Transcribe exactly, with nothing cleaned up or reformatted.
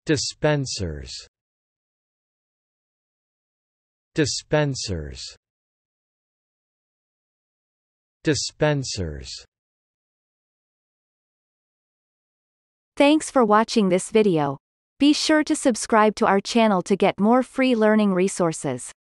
dispensers, dispensers, dispensers. Thanks for watching this video. Be sure to subscribe to our channel to get more free learning resources.